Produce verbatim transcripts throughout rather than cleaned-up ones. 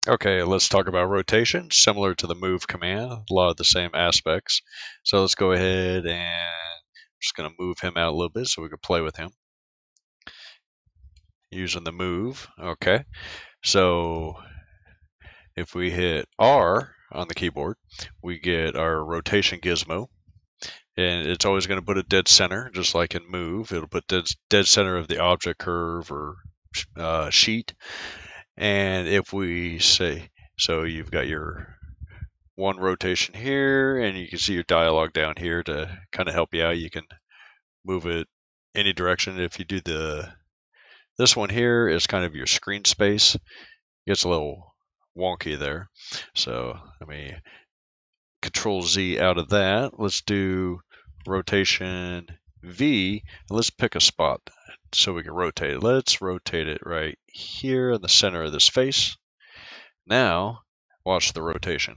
Okay, let's talk about rotation, similar to the move command, a lot of the same aspects. So let's go ahead and I'm just going to move him out a little bit so we can play with him using the move. Okay, so if we hit R on the keyboard, we get our rotation gizmo. And it's always going to put a dead center, just like in move. It'll put dead, dead center of the object curve or uh, sheet. And if we say, so you've got your one rotation here, and you can see your dialog down here to kind of help you out. You can move it any direction. If you do the, this one here is kind of your screen space. It gets a little wonky there. So let me control Z out of that. Let's do rotation V, and let's pick a spot so we can rotate it. Let's rotate it right here in the center of this face. Now, watch the rotation.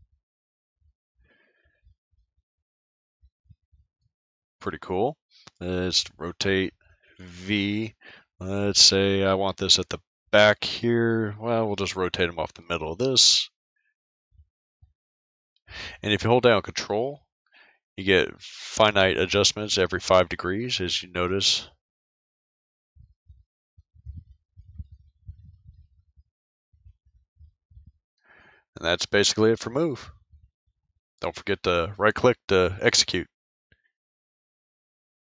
Pretty cool. Let's rotate V. Let's say I want this at the back here. Well, we'll just rotate them off the middle of this. And if you hold down Control, you get finite adjustments every five degrees, as you notice. And that's basically it for move. Don't forget to right click to execute.